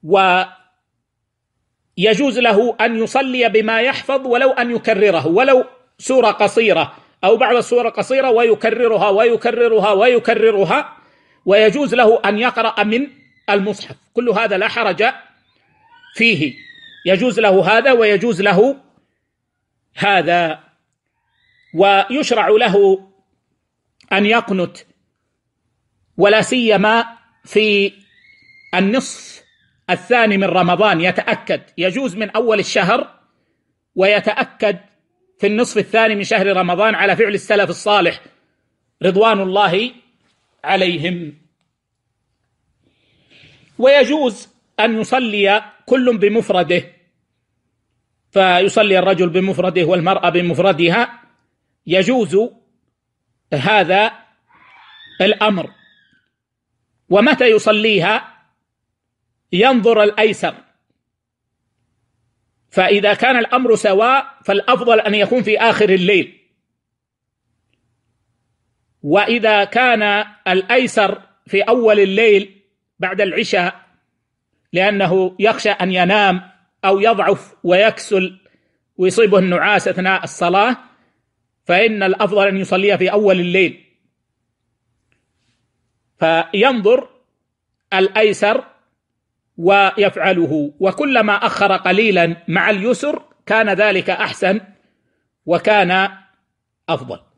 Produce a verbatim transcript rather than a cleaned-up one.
ويجوز له أن يصلي بما يحفظ ولو أن يكرره، ولو سورة قصيرة أو بعض السور قصيرة، ويكررها ويكررها ويكررها، ويجوز له أن يقرأ من المصحف. كل هذا لا حرج فيه، يجوز له هذا ويجوز له هذا. ويشرع له أن يقنت، ولا سيما في النصف الثاني من رمضان يتأكد، يجوز من أول الشهر ويتأكد في النصف الثاني من شهر رمضان على فعل السلف الصالح رضوان الله عليهم. ويجوز أن يصلي كل بمفرده، فيصلي الرجل بمفرده والمرأة بمفردها، يجوز هذا الأمر. ومتى يصليها؟ ينظر الأيسر، فإذا كان الأمر سواء فالأفضل أن يكون في آخر الليل، وإذا كان الأيسر في أول الليل بعد العشاء لأنه يخشى أن ينام أو يضعف ويكسل ويصيبه النعاس أثناء الصلاة، فإن الأفضل أن يصلي في أول الليل، فينظر الأيسر ويفعله. وكلما أخر قليلا مع اليسر كان ذلك أحسن وكان أفضل.